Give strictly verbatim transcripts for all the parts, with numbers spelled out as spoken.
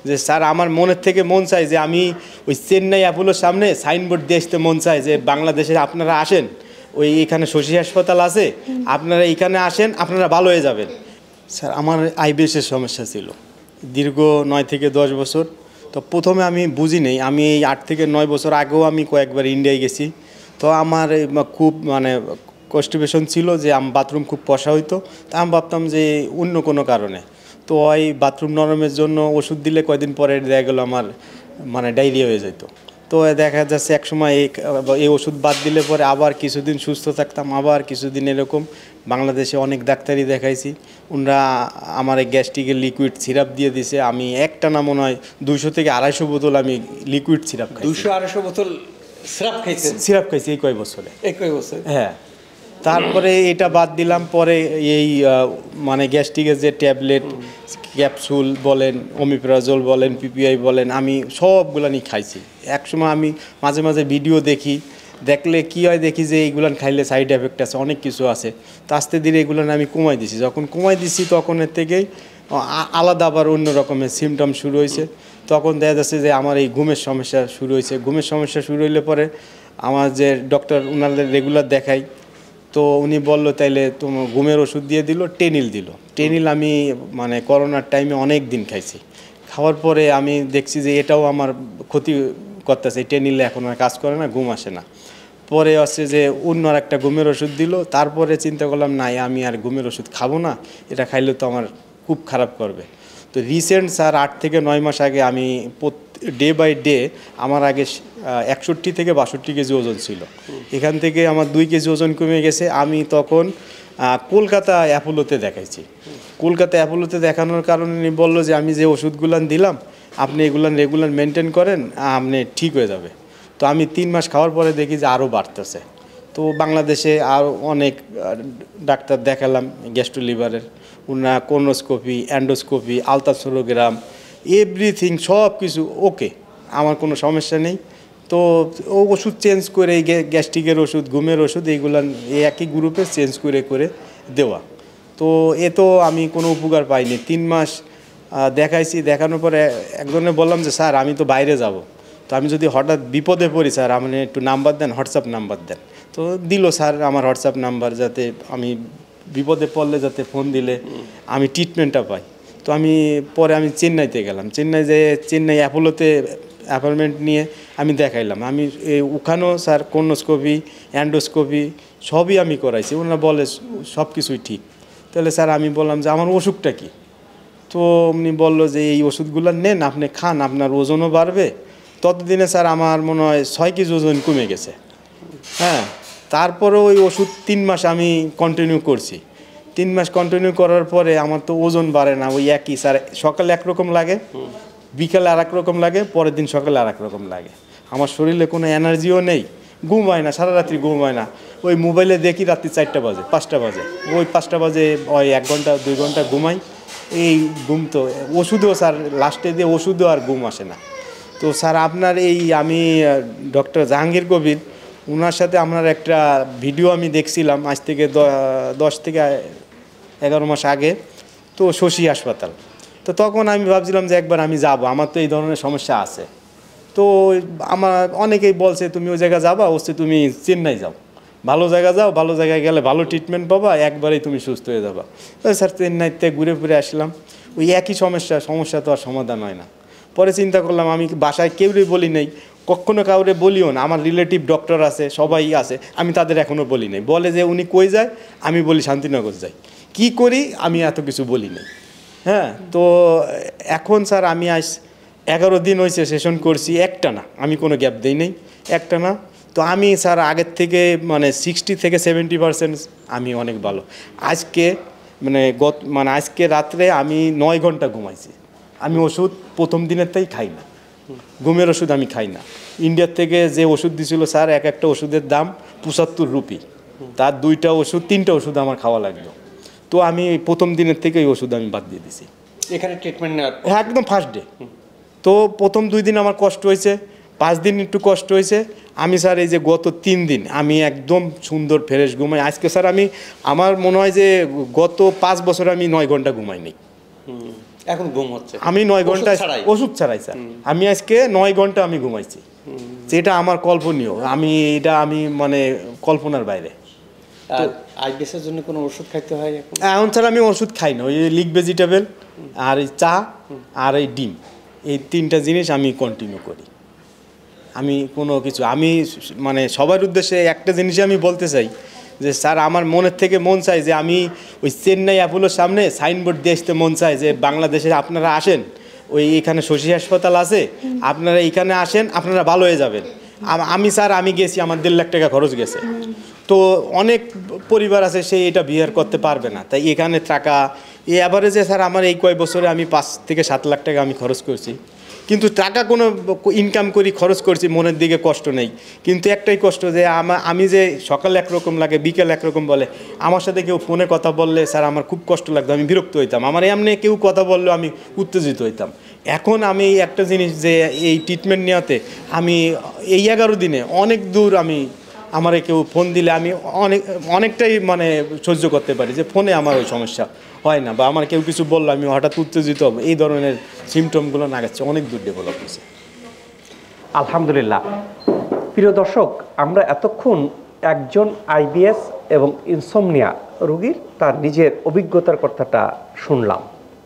যে স্যার আমার মনের থেকে মন চায় যে আমি ওই চেন্নাই অ্যাপোলোর সামনে সাইনবোর্ড দিয়ে আসতে মন চায় যে বাংলাদেশে আপনারা আসেন, ওই এখানে শশী হাসপাতাল আছে, আপনারা এখানে আসেন, আপনারা ভালো হয়ে যাবেন। স্যার আমার আইবিএসের সমস্যা ছিল দীর্ঘ নয় থেকে দশ বছর। তো প্রথমে আমি বুঝি নেই, আমি এই আট থেকে নয় বছর আগেও আমি কয়েকবার ইন্ডিয়ায় গেছি। তো আমার খুব মানে কনস্টিপেশন ছিল যে আমার বাথরুম খুব পশা হইতো। তা আমি ভাবতাম যে অন্য কোনো কারণে। তো ওই বাথরুম নরমের জন্য ওষুধ দিলে কয়দিন পরে দেখা গেলো আমার মানে ডায়রিয়া হয়ে যেত। তো দেখা যাচ্ছে এক সময় এই এই ওষুধ বাদ দিলে পরে আবার কিছুদিন সুস্থ থাকতাম, আবার কিছুদিন এরকম। বাংলাদেশে অনেক ডাক্তারই দেখাইছি, ওনারা আমার এই গ্যাস্ট্রিকের লিকুইড সিরাপ দিয়ে দিছে। আমি একটা না মনে হয় দুইশো থেকে আড়াইশো বোতল আমি লিকুইড সিরাপ খাই। দুইশো আড়াইশো বোতল সিরাপ খাইছি সিরাপ খাইছি এই কয় বছরে এই কয় বছর হ্যাঁ। তারপরে এটা বাদ দিলাম, পরে এই মানে গ্যাস্ট্রিকের যে ট্যাবলেট ক্যাপসুল বলেন, ওমিপ্রাজল বলেন, পিপিআই বলেন, আমি সবগুলো নিয়ে খাইছি। একসময় আমি মাঝে মাঝে ভিডিও দেখি, দেখলে কী হয় দেখি যে এইগুলান খাইলে সাইড এফেক্ট আছে, অনেক কিছু আছে। তো আস্তে ধীরে এগুলান আমি কমাই দিছি। যখন কমাই দিছি তখন এর থেকেই আলাদা আবার অন্য রকমের সিমটম শুরু হয়েছে। তখন দেখা যাচ্ছে যে আমার এই ঘুমের সমস্যা শুরু হয়েছে। ঘুমের সমস্যা শুরু হইলে পরে আমার যে ডক্টর ওনাদের রেগুলার দেখাই, তো উনি বললো তাইলে তোমার ঘুমের ওষুধ দিয়ে দিল, টেনিল দিল। টেনিল আমি মানে করোনার টাইমে অনেক দিন খাইছি। খাওয়ার পরে আমি দেখছি যে এটাও আমার ক্ষতি করতেছে, টেনিলে এখন আর কাজ করে না, ঘুম আসে না। পরে আছে যে অন্য আর একটা ঘুমের ওষুধ দিল। তারপরে চিন্তা করলাম নাই, আমি আর ঘুমের ওষুধ খাবো না, এটা খাইলে তো আমার খুব খারাপ করবে। তো রিসেন্ট স্যার আট থেকে নয় মাস আগে আমি ডে বাই ডে আমার আগে একষট্টি থেকে বাষট্টি কেজি ওজন ছিল, এখান থেকে আমার দুই কেজি ওজন কমে গেছে। আমি তখন কলকাতা অ্যাপোলোতে দেখাইছি। কলকাতা অ্যাপোলোতে দেখানোর কারণে উনি বললো যে আমি যে ওষুধগুলান দিলাম আপনি এগুলান রেগুলার মেনটেন করেন, আপনি ঠিক হয়ে যাবে। তো আমি তিন মাস খাওয়ার পরে দেখি যে আরও বাড়তেছে। তো বাংলাদেশে আরও অনেক ডাক্তার দেখালাম গ্যাস্ট্রো লিভারের, ওনারা কোনোস্কোপি, অ্যান্ডোস্কোপি, আলট্রাসোনোগ্রাম, এভরিথিং সব কিছু ওকে, আমার কোনো সমস্যা নেই। তো ও ওষুধ চেঞ্জ করে এই গ্যাস্ট্রিকের ওষুধ, ঘুমের ওষুধ এইগুলান এই একই গ্রুপে চেঞ্জ করে করে দেওয়া। তো এ তো আমি কোনো উপকার পাইনি। তিন মাস দেখাইছি, দেখানোর পরে একজনে বললাম যে স্যার আমি তো বাইরে যাব, তো আমি যদি হঠাৎ বিপদে পড়ি স্যার আপনি একটু নাম্বার দেন, হোয়াটসঅ্যাপ নাম্বার দেন। তো দিল স্যার আমার হোয়াটসঅ্যাপ নাম্বার, যাতে আমি বিপদে পড়লে যাতে ফোন দিলে আমি ট্রিটমেন্টটা পাই। তো আমি পরে আমি চেন্নাইতে গেলাম, চেন্নাই যে চেন্নাই অ্যাপোলোতে অ্যাপয়েন্টমেন্ট নিয়ে আমি দেখাইলাম। আমি ওখানেও স্যার কোনোস্কোপি, অ্যান্ডোস্কোপি সবই আমি করাইছি। ওনারা বলে সব কিছুই ঠিক। তাহলে স্যার আমি বললাম যে আমার অসুখটা কী? তো উনি বললো যে এই ওষুধগুলো নেন, আপনি খান, আপনার ওজনও বাড়বে। ততদিনে স্যার আমার মনে হয় ছয় কেজি ওজন কমে গেছে। হ্যাঁ, তারপরে ওই ওষুধ তিন মাস আমি কন্টিনিউ করছি। তিন মাস কন্টিনিউ করার পরে আমার তো ওজন বাড়ে না, ওই একই স্যার, সকালে একরকম লাগে, বিকালে আর এক রকম লাগে, পরের দিন সকালে আর এক রকম লাগে। আমার শরীরে কোনো এনার্জিও নেই, ঘুম হয় না, সারা রাত্রি ঘুম হয় না। ওই মোবাইলে দেখি রাত্রি চারটা বাজে, পাঁচটা বাজে, ওই পাঁচটা বাজে ওই এক ঘন্টা দুই ঘন্টা ঘুমাই। এই ঘুম তো ওষুধও স্যার লাস্টে দিয়ে ওষুধও আর ঘুম আসে না। তো স্যার আপনার এই আমি ডক্টর জাহাঙ্গীর কবির, ওনার সাথে আপনার একটা ভিডিও আমি দেখছিলাম আজ থেকে দশ থেকে এগারো মাস আগে, তো শশী হাসপাতাল। তো তখন আমি ভাবছিলাম যে একবার আমি যাব, আমার তো এই ধরনের সমস্যা আছে। তো আমার অনেকেই বলছে তুমি ওই জায়গায় যাবা, হচ্ছে তুমি চেন্নাই যাও, ভালো জায়গা যাও, ভালো জায়গায় গেলে ভালো ট্রিটমেন্ট পাবা, একবারেই তুমি সুস্থ হয়ে যাবা। তো স্যার চেন্নাইতে ঘুরে ফিরে আসলাম, ওই একই সমস্যা, সমস্যা তো আর সমাধান হয় না। পরে চিন্তা করলাম আমি বাসায় কেউই বলি নাই, কখনো কাউরে বলিও না, আমার রিলেটিভ ডক্টর আছে, সবাই আছে, আমি তাদের এখনও বলি নাই। বলে যে উনি কই যায়, আমি বলি শান্তিনগর যাই, কি করি আমি এত কিছু বলি নাই। হ্যাঁ, তো এখন স্যার আমি আজ এগারো দিন হয়েছে সেশন করছি, একটা না, আমি কোনো গ্যাপ দিই নেই, একটা না। তো আমি স্যার আগের থেকে মানে সিক্সটি থেকে সেভেন্টি পারসেন্ট আমি অনেক ভালো। আজকে মানে গত মানে আজকে রাত্রে আমি নয় ঘন্টা ঘুমাইছি। আমি ওষুধ প্রথম দিনের তাই খাই না, ঘুমের ওষুধ আমি খাই না। ইন্ডিয়ার থেকে যে ওষুধ দিছিল স্যার, এক একটা ওষুধের দাম পঁচাত্তর রুপি, তার দুইটা ওষুধ তিনটা ওষুধ আমার খাওয়া লাগলো। তো আমি প্রথম দিনের থেকে ওই ওষুধ আমি বাদ দিয়ে দিছি এখানে ট্রিটমেন্ট নেওয়ার। হ্যাঁ, একদম ফার্স্ট ডে। তো প্রথম দুই দিন আমার কষ্ট হয়েছে, পাঁচ দিন একটু কষ্ট হয়েছে। আমি স্যার এই যে গত তিন দিন আমি একদম সুন্দর ফ্রেশ ঘুমাই। আজকে স্যার আমি আমার মনে হয় যে গত পাঁচ বছর আমি নয় ঘন্টা ঘুমাইনি। এখন ঘুম হচ্ছে আমি নয় ঘন্টা ওষুধ ছাড়াই? ওষুধ ছাড়াই স্যার। আমি আজকে নয় ঘন্টা আমি ঘুমাইছি, যেটা আমার কল্পনীয়। আমি এটা আমি মানে কল্পনার বাইরে। আর আইবিএসের জন্য কোনো ওষুধ খাইতে হয় এখন? এখন ছাড়া আমি ওষুধ খাই না, ওই লিক ভেজিটেবল আর এই চা আর এই ডিম, এই তিনটা জিনিস আমি কন্টিনিউ করি। আমি কোনো কিছু আমি মানে সবার উদ্দেশ্যে একটা জিনিস আমি বলতে চাই যে স্যার, আমার মনের থেকে মন চাই যে আমি ওই চেন্নাই অ্যাপোলোর সামনে সাইনবোর্ড দিয়ে আসতে মন চাই যে বাংলাদেশে আপনারা আসেন, ওই এখানে শশী হাসপাতাল আছে, আপনারা এখানে আসেন, আপনারা ভালো হয়ে যাবেন। আম- আমি স্যার আমি গেছি, আমার দেড় লাখ টাকা খরচ গেছে। তো অনেক পরিবার আছে সে এটা বিয়ার করতে পারবে না, তাই এখানে টাকা এই অ্যাভারেজে স্যার আমার এই কয় বছরে আমি পাঁচ থেকে সাত লাখ টাকা আমি খরচ করছি। কিন্তু টাকা কোনো ইনকাম করি, খরচ করছি, মনের দিকে কষ্ট নেই। কিন্তু একটাই কষ্ট যে আমা আমি যে সকালে একরকম লাগে, বিকেল একরকম বলে, আমার সাথে কেউ ফোনে কথা বললে স্যার আমার খুব কষ্ট লাগতো, আমি বিরক্ত হইতাম। আমার এমনি কেউ কথা বললেও আমি উত্তেজিত হইতাম। এখন আমি একটা জিনিস যে এই ট্রিটমেন্ট নেওয়াতে আমি এই এগারো দিনে অনেক দূর আমি আমারে কেউ ফোন দিলে আমি অনেক অনেকটাই মানে সহ্য করতে পারি, যে ফোনে আমার ওই সমস্যা হয় না, বা আমার কেউ কিছু বললো আমি হঠাৎ উত্তেজিত হব, এই ধরনের সিমটমগুলো না গেছে অনেক দূর ডেভেলপ হয়েছে। আলহামদুলিল্লাহ। প্রিয় দর্শক, আমরা এতক্ষণ একজন আইবিএস এবং ইনসমনিয়া রোগীর তার নিজের অভিজ্ঞতার কথাটা শুনলাম,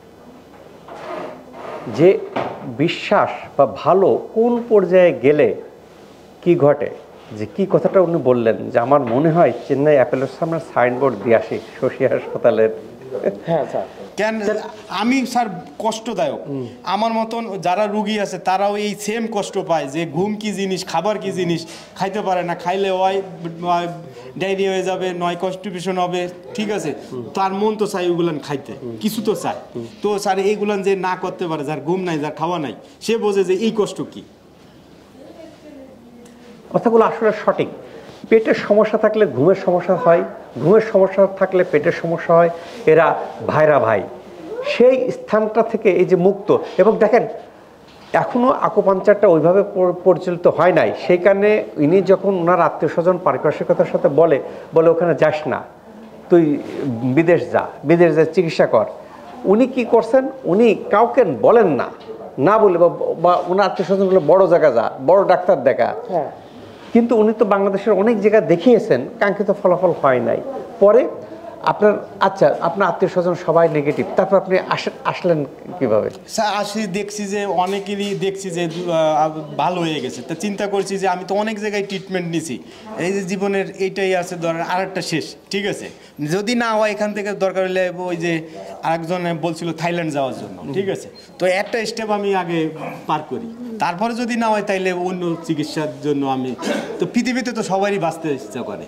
যে বিশ্বাস বা ভালো কোন পর্যায়ে গেলে কি ঘটে, যে কি কথাটা উনি বললেন যে আমার মনে হয় চেন্নাই অ্যাপেলোর সামনে সাইনবোর্ড দিয়ে আসি শশী হাসপাতালের। হ্যাঁ স্যার, কেন আমি স্যার কষ্টদায়ক, আমার মতন যারা রুগী আছে তারাও এই সেম কষ্ট পায় যে ঘুম কি জিনিস, খাবার কি জিনিস, খাইতে পারে না, খাইলে হয় ডায়রিয়া হয়ে যাবে, নয় কনস্টিপেশন হবে, ঠিক আছে। তার মন তো চাই ওগুলান খাইতে, কিছু তো চাই। তো স্যার এইগুলান যে না করতে পারে, যার ঘুম নাই, যার খাওয়া নাই, সে বোঝে যে এই কষ্ট কি। কথাগুলো আসলে সঠিক। পেটের সমস্যা থাকলে ঘুমের সমস্যা হয়, ঘুমের সমস্যা থাকলে পেটের সমস্যা হয়, এরা ভাইরা ভাই। সেই স্থানটা থেকে এই যে মুক্ত, এবং দেখেন এখনও আকুপাঞ্চারটা ওইভাবে পরিচালিত হয় নাই, সেই কারণে ইনি যখন ওনার আত্মীয় স্বজন পারিপার্শ্বিকতার সাথে বলে বলে ওখানে যাস না, তুই বিদেশ যা, বিদেশ যা চিকিৎসা কর, উনি কি করছেন, উনি কাউকে বলেন না, না বলে বা ওনার আত্মীয় স্বজনগুলো বড় জায়গা যা, বড় ডাক্তার দেখা। হ্যাঁ, কিন্তু উনি তো বাংলাদেশের অনেক জায়গা দেখিয়েছেন, কাঙ্ক্ষিত ফলাফল হয় নাই। পরে আপনার আচ্ছা আপনার আত্মীয় স্বজন সবাই নেগেটিভ, তারপর আপনি আসলেন কিভাবে? স্যার আসি দেখছি যে অনেকেরই দেখছি যে ভালো হয়ে গেছে, তা চিন্তা করছি যে আমি তো অনেক জায়গায় ট্রিটমেন্ট নিছি, এই যে জীবনের এইটাই আছে, ধরেন আরেকটা শেষ, ঠিক আছে, যদি না হয় এখান থেকে দরকার হলে ওই যে আরেকজন বলছিল থাইল্যান্ড যাওয়ার জন্য, ঠিক আছে, তো একটা স্টেপ আমি আগে পার করি, তারপরে যদি না হয় তাইলে অন্য চিকিৎসার জন্য আমি, তো পৃথিবীতে তো সবারই বাঁচতে ইচ্ছা করে,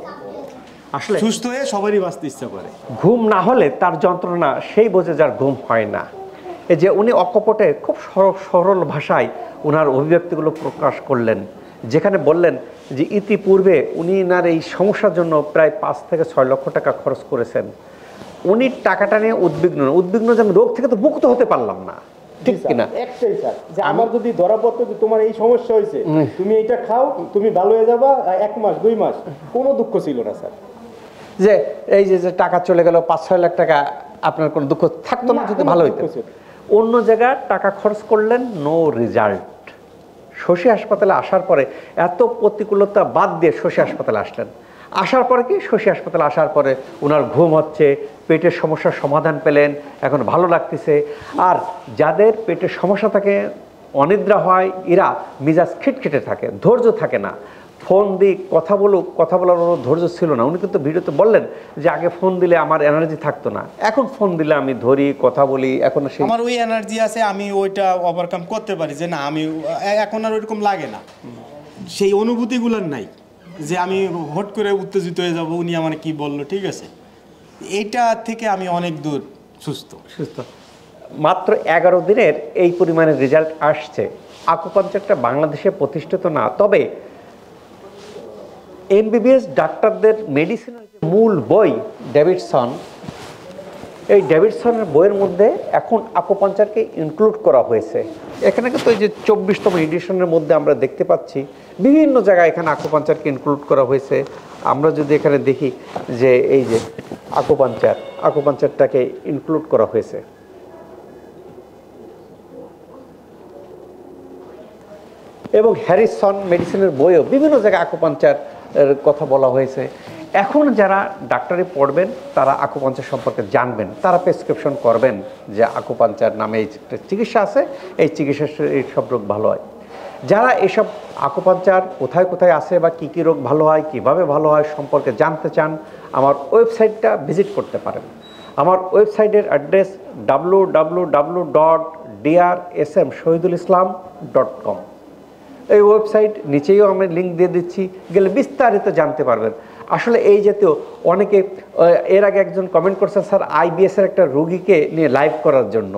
আসলে সুস্থ হয়ে সবারই বাঁচতে ইচ্ছা করে। ঘুম না হলে তার যন্ত্রণা সেই বোঝে যার ঘুম হয় না। এই যে উনি অকপটে খুব সরল ভাষায় ওনার অভিব্যক্তিগুলো প্রকাশ করলেন, যেখানে বললেন যে ইতিপূর্বে উনি নার এই সমস্যার জন্য প্রায় পাঁচ থেকে ছয় লক্ষ টাকা খরচ করেছেন। উনি টাকাটা নিয়ে উদ্বিগ্ন উদ্বিগ্ন যে আমি রোগ থেকে তো মুক্ত হতে পারলাম না, ঠিক কিনা? একটাই স্যার, যে আমার যদি ধরা পড়তো যে তোমার এই সমস্যা হয়েছে, তুমি এটা খাও, তুমি ভালো হয়ে যাবা, এক মাস দুই মাস কোনো দুঃখ ছিল না স্যার। যে এই যে টাকা চলে গেল পাঁচ ছয় লাখ টাকা, আপনার কোনো দুঃখ থাকতো না যদি ভালো হইতো। অন্য জায়গায় টাকা খরচ করলেন, নো রেজাল্ট। শশী হাসপাতালে আসার পরে এত প্রতিকূলতা বাদ দিয়ে শশী হাসপাতালে আসলেন। আসার পরে কি শশী হাসপাতালে আসার পরে ওনার ঘুম হচ্ছে, পেটের সমস্যার সমাধান পেলেন, এখন ভালো লাগতেছে। আর যাদের পেটের সমস্যা থাকে, অনিদ্রা হয়, এরা মিজাজ খিটখিটে থাকে, ধৈর্য থাকে না। ফোন দিয়ে কথা বলুক, কথা বলার ধৈর্য ছিল না। উনি কিন্তু ভিডিওতে বললেন যে আগে ফোন দিলে আমার এনার্জি থাকতো না, এখন ফোন দিলে আমি ধরি, কথা বলি, এখন আমার ওই এনার্জি আছে, আমি ওইটা ওভারকাম করতে পারি, যে না আমি এখন আর ওইরকম লাগে না, সেই অনুভূতিগুলোর নাই যে আমি হট করে উত্তেজিত হয়ে যাব, উনি আমার কি বললো, ঠিক আছে, এইটা থেকে আমি অনেক দূর সুস্থ সুস্থ মাত্র এগারো দিনের এই পরিমাণে রেজাল্ট আসছে। আকুপাঞ্চারটা বাংলাদেশে প্রতিষ্ঠিত না, তবে এমবিবিএস ডাক্তারদের মেডিসিনের মূল বই ডেভিডসন, এই ডেভিডসনের বইয়ের মধ্যে এখন আকুপাঞ্চারকে ইনক্লুড করা হয়েছে। এখানে কিন্তু এই যে চব্বিশতম এডিশনের মধ্যে আমরা দেখতে পাচ্ছি বিভিন্ন জায়গায় এখানে আকুপাঞ্চারকে ইনক্লুড করা হয়েছে। আমরা যদি এখানে দেখি যে এই যে আকুপাঞ্চার, আকুপাঞ্চারটাকে ইনক্লুড করা হয়েছে। এবং হ্যারিসন মেডিসিনের বইও বিভিন্ন জায়গায় আকুপাঞ্চার কথা বলা হয়েছে। এখন যারা ডাক্তারি পড়বেন তারা আকুপাঞ্চার সম্পর্কে জানবেন, তারা প্রেসক্রিপশন করবেন যে আকুপাঞ্চার নামে এই চিকিৎসা আছে, এই চিকিৎসা এই সব রোগ ভালো হয়। যারা এসব আকুপাঞ্চার কোথায় কোথায় আছে বা কী কী রোগ ভালো হয়, কিভাবে ভালো হয় সম্পর্কে জানতে চান, আমার ওয়েবসাইটটা ভিজিট করতে পারেন। আমার ওয়েবসাইটের address W W W dot DR S M Shahidul Islam dot com. এই ওয়েবসাইট নিচেও আমি লিঙ্ক দিয়ে দিচ্ছি, গেলে বিস্তারিত জানতে পারবেন। আসলে এই জাতীয় অনেকে, এর আগে একজন কমেন্ট করছে স্যার আইবিএসের একটা রোগীকে নিয়ে লাইভ করার জন্য,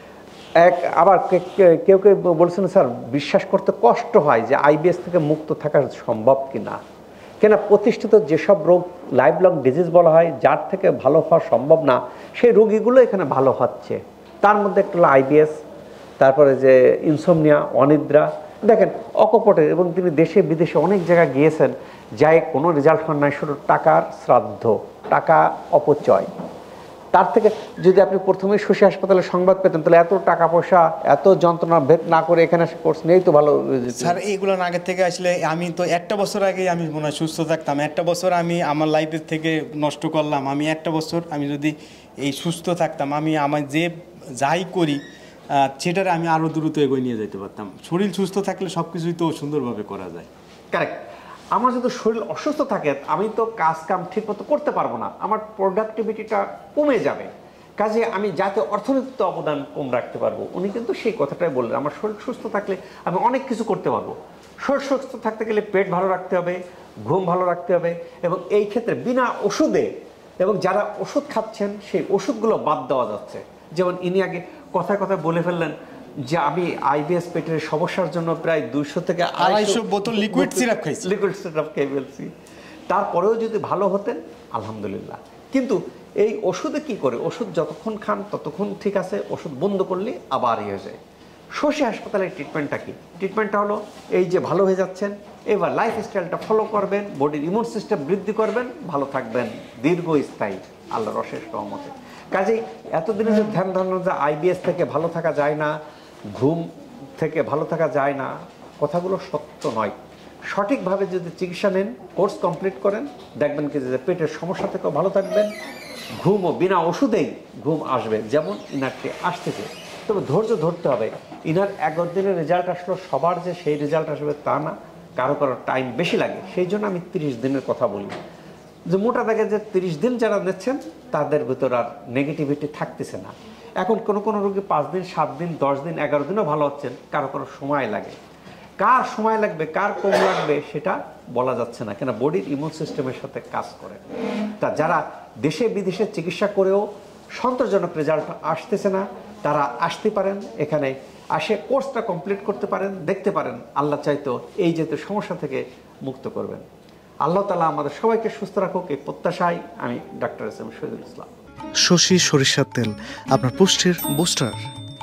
এক আবার কেউ কেউ বলছেন স্যার বিশ্বাস করতে কষ্ট হয় যে আইবিএস থেকে মুক্ত থাকা সম্ভব কি না, কেন প্রতিষ্ঠিত যেসব রোগ লাইফ লং ডিজিজ বলা হয়, যার থেকে ভালো হওয়া সম্ভব না, সেই রোগীগুলো এখানে ভালো হচ্ছে। তার মধ্যে একটা হলো আইবিএস, তারপরে যে ইনসোমনিয়া, অনিদ্রা। দেখেন অকপটে, এবং তিনি দেশে বিদেশে অনেক জায়গায় গিয়েছেন, যাই কোনো রেজাল্ট হন নাই, শুধু টাকার শ্রাদ্ধ, টাকা অপচয়। তার থেকে যদি আপনি প্রথমে শশী হাসপাতালে সংবাদ পেতেন, তাহলে এত টাকা পয়সা এত যন্ত্রণা ভেদ না করে এখানে কোর্স নেই তো ভালো। স্যার এইগুলো আগে থেকে আসলে আমি তো একটা বছর আগে আমি মনে হয় সুস্থ থাকতাম, একটা বছর আমি আমার লাইফের থেকে নষ্ট করলাম। আমি একটা বছর আমি যদি এই সুস্থ থাকতাম, আমি আমার যে যাই করি সেটারে আমি আরও দ্রুত এগিয়ে নিয়ে যেতে পারতাম। শরীর সুস্থ থাকলে সব কিছুই তো সুন্দরভাবে করা যায়। কারেক্ট। আমার যদি শরীর অসুস্থ থাকে, আমি তো কাজ কাম ঠিক মতো করতে পারবো না, আমার প্রোডাক্টিভিটিটা কমে যাবে। কাজে আমি যাতে অর্থনীতিতে অবদান কম রাখতে পারবো, উনি কিন্তু সেই কথাটাই বললেন। আমার শরীর সুস্থ থাকলে আমি অনেক কিছু করতে পারবো। শরীর সুস্থ থাকতে গেলে পেট ভালো রাখতে হবে, ঘুম ভালো রাখতে হবে, এবং এই ক্ষেত্রে বিনা ওষুধে, এবং যারা ওষুধ খাচ্ছেন সেই ওষুধগুলো বাদ দেওয়া যাচ্ছে। যেমন ইনি আগে কথায় কথায় বলে ফেললেন যে আমি আইবিএস পেটের সমস্যার জন্য প্রায় দুইশো থেকে আড়াইশো বোতল লিকুইড সিরাপ খাইছি, লিকুইড সিরাপ খেয়ে ফেলছি। তারপরেও যদি ভালো হতেন আলহামদুলিল্লাহ। কিন্তু এই ওষুধে কি করে, ওষুধ যতক্ষণ খান ততক্ষণ ঠিক আছে, ওষুধ বন্ধ করলে আবার ইয়ে হয়ে যায়। শশী হাসপাতালের ট্রিটমেন্টটা কি? ট্রিটমেন্টটা হলো এই যে ভালো হয়ে যাচ্ছেন, এবার লাইফ স্টাইলটা ফলো করবেন, বডির ইমিউন সিস্টেম বৃদ্ধি করবেন, ভালো থাকবেন দীর্ঘস্থায়ী আল্লাহর অশেষ রহমতে। কাজেই এতদিনে যে ধ্যান ধারণা যে আইবিএস থেকে ভালো থাকা যায় না, ঘুম থেকে ভালো থাকা যায় না, কথাগুলো সত্য নয়। সঠিকভাবে যদি চিকিৎসা নেন, কোর্স কমপ্লিট করেন, দেখবেন কি যে পেটের সমস্যা থেকেও ভালো থাকবেন, ঘুমও বিনা ওষুধেই ঘুম আসবে, যেমন ইনারটি আসতেছে। তবে ধৈর্য ধরতে হবে। ইনার এগারো দিনের রেজাল্ট আসলো, সবার যে সেই রেজাল্ট আসবে তা না, কারো কারো টাইম বেশি লাগে। সেই জন্য আমি তিরিশ দিনের কথা বলি, যে মোটা দাগে যে তিরিশ দিন যারা নিচ্ছেন তাদের ভিতর আর নেগেটিভিটি থাকতেছে না। এখন কোনো কোনো রোগী পাঁচ দিন, সাত দিন, দশ দিন, এগারো দিনও ভালো হচ্ছেন, কারো কারো সময় লাগে। কার সময় লাগবে, কার কম লাগবে সেটা বলা যাচ্ছে না, কেন বডির ইমিউন সিস্টেমের সাথে কাজ করে। তা যারা দেশে বিদেশে চিকিৎসা করেও সন্তোষজনক রেজাল্ট আসতেছে না, তারা আসতে পারেন এখানে, আসে কোর্সটা কমপ্লিট করতে পারেন, দেখতে পারেন আল্লাহ চাইতো এই যেহেতু সমস্যা থেকে মুক্ত করবেন। আল্লাহ তাআলা আমাদের সবাইকে সুস্থ রাখুক, এই প্রত্যাশায় আমি doctor S M Shahidul Islam. শশী সরিষার তেল, আপনার পুষ্টির বুস্টার।